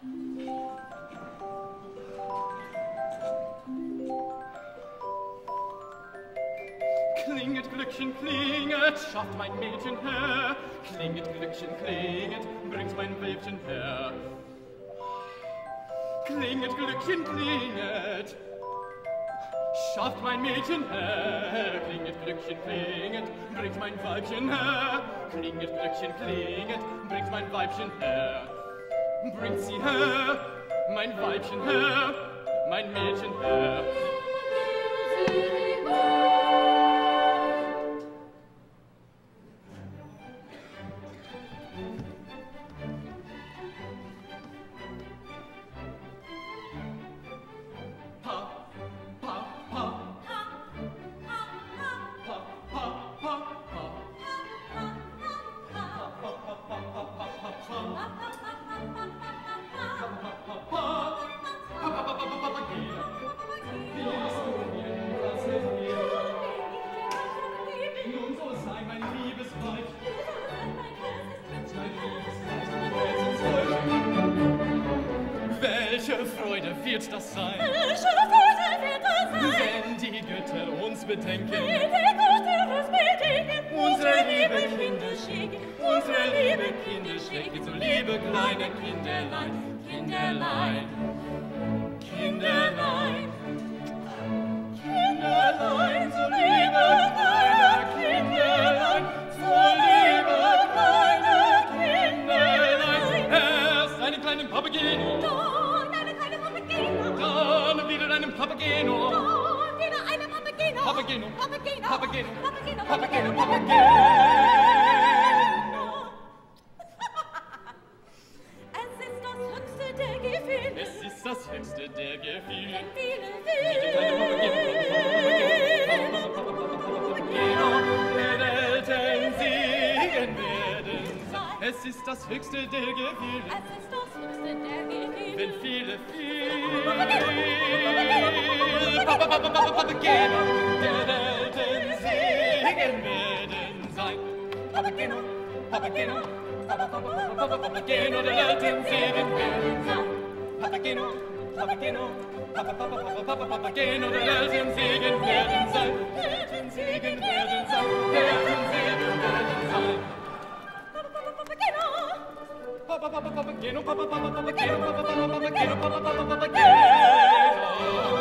Klinget, Glöckchen, klinget, schafft mein Mädchen her. Klinget, Glöckchen, klinget, bringt mein Weibchen her. Klinget, Glöckchen, klinget, schafft mein Mädchen her. Klinget, Glöckchen, klinget, bringt mein Weibchen her. Klinget, Glöckchen, klinget, bringt mein Weibchen her. Bringt sie her, mein Weibchen her, mein Mädchen her. Welche Freude wird das sein? Wenn die Götter uns bedenken. Unsere liebe Kinder schicken, unsere liebe Kinder schicken, so liebe kleine Kinderlein, Kinderlein, Kinderlein, Kinderlein, so liebe kleine Kinderlein, so liebe kleine Kinderlein. Erst einen kleinen Papageno, Dann einen kleinen Papageno, dann wieder einen Papageno, dann wieder einen Papageno, Papageno, Papageno, Papageno, Papageno, Papageno, Papageno, Papageno. Es ist das höchste der Gefühle. Es ist das höchste der Gefühle. Viele Der Welten Segen werden sein. Es ist das höchste der Gefühle. Es ist das höchste der Gefühle. Wenn viele, Papageno, der Welten Segen werden sein. Papageno, Papageno, Papageno, der Welten Segen werden sein. Papageno, Papageno, Papageno, der Welten Segen werden sein. Welten Segen werden sein. Welten Segen werden sein. Papageno, Papageno, Papageno, Papageno, Papageno, Papageno.